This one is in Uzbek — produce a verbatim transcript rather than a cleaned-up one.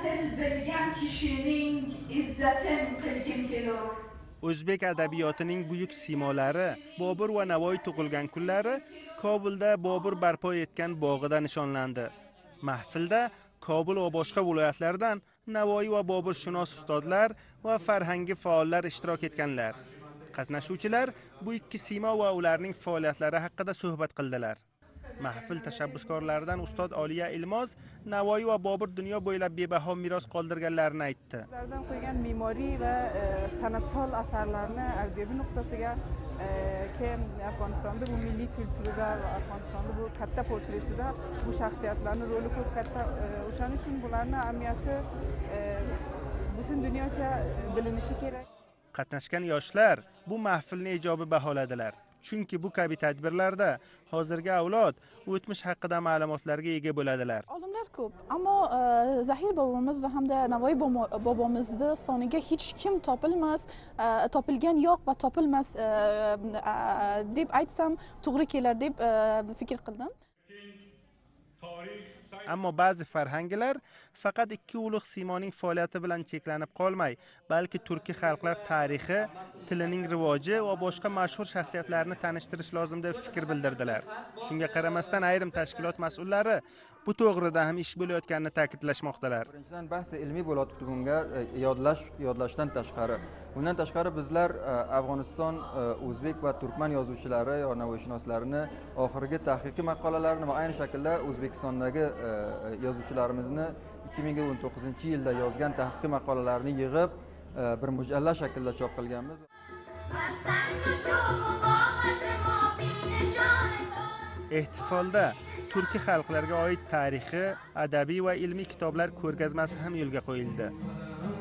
til bilgan kishining izzatin qilgim kelur. O'zbek adabiyotining buyuk simolari Bobur va Navoiy tug'ilgan kunlari Kobulda Bobur barpo etgan bog'ida nishonlandi. Mahfilda Kobul va boshqa viloyatlardan Navoiy va Boburshunos ustozlar va farhangi faollar ishtirok etganlar. Qatnashuvchilar bu ikki simo va ularning faoliyatlari haqida suhbat qildilar. Mahfil tashabbuskorlaridan ustoz Oliya Ilmoz Navoiy va Bobur dunyo bo'ylab bebaho meros qoldirganlarini aytdi. Ulardan qo'ygan me'moriy va sanatsal asarlarni arziyaviy nuqtasiga ki Afg'onistonda bu milliy kulturada va Afg'onistonda bu katta portresida bu shaxsiyatlarning roli ko'p katta. O'shaning uchun bularning ahamiyati butun dunyocha bilinishi kerak. Qatnashgan yoshlar bu mahfilni ijobiy baholadilar. Chunki bu kabi tadbirlarda hozirgi avlod o'tmish haqida ma'lumotlarga ega bo'ladilar. Olimlar ko'p, ammo Zahir bobomiz va hamda Navoiy bobomizni soniga hech kim topilmas, topilgan yo'q va topilmas deb aytsam to'g'ri kelar deb fikr qildim. Ammo ba'zi farhanglar faqat ikki ulug' simoning faoliyati bilan cheklanib qolmay, balki turkiy xalqlar tarixi, tilining rivoji va boshqa mashhur shaxsiyatlarni tanishtirish lozim deb fikr bildirdilar. Shunga qaramasdan ayrim tashkilot mas'ullari bu to'g'rida ham ish bo'layotganini ta'kidlashmoqdalar. Birinchidan bahsi ilmiy bo'layotibdi bunga yodlash, yodlashdan tashqari. Bundan tashqari bizlar Afg'oniston, o'zbek va turkman yozuvchilari va navoiyshunoslarini oxirgi tahqiqiy maqolalarini va ayni shaklda O'zbekistondagi yozuvchilarimizni ikki ming o'n to'qqizinchi yilda yozgan tahqiqiy maqolalarini yig'ib bir mujalla shaklda chop qilganmiz. Ehtifolda turkiy xalqlarga oid tarixi, adabiy va ilmiy kitoblar ko'rgazmasi ham yo'lga qo'yildi.